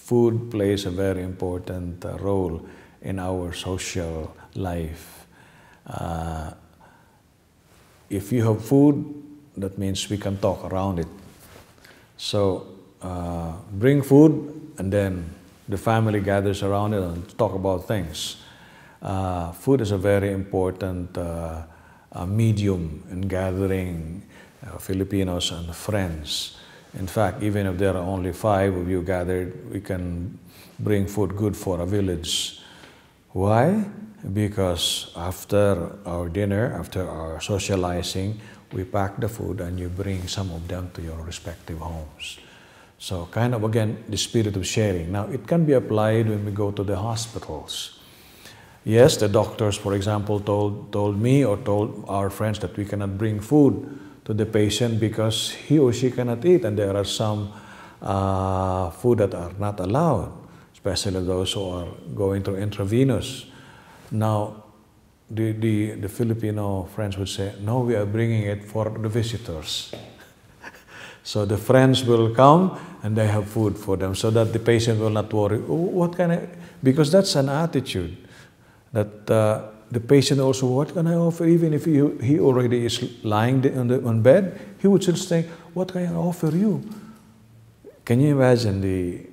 food plays a very important role in our social life. If you have food, that means we can talk around it. So bring food, and then the family gathers around it and talk about things. Food is a very important medium in gathering Filipinos and friends. In fact, even if there are only 5 of you gathered, we can bring food good for a village. Why? Because after our dinner, after our socializing, we pack the food and you bring some of them to your respective homes. So kind of, again, the spirit of sharing. Now, it can be applied when we go to the hospitals. Yes, the doctors, for example, told me or told our friends that we cannot bring food to the patient because he or she cannot eat, and there are some food that are not allowed, especially those who are going through intravenous. Now, the Filipino friends would say, no, we are bringing it for the visitors. So the friends will come and they have food for them so that the patient will not worry, oh, what can I, because that's an attitude that the patient also, what can I offer? Even if he already is lying on bed, he would still think, what can I offer you? Can you imagine the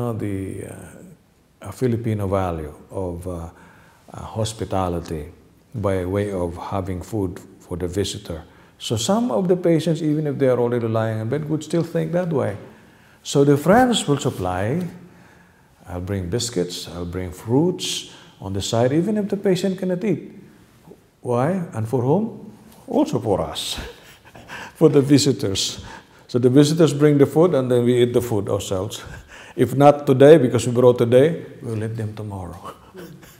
Filipino value of hospitality by way of having food for the visitor? So some of the patients, even if they are already lying in bed, would still think that way. So the friends will supply. I'll bring biscuits, I'll bring fruits on the side, even if the patient cannot eat. Why? And for whom? Also for us, for the visitors. So the visitors bring the food and then we eat the food ourselves. If not today, because we brought today, we'll eat them tomorrow.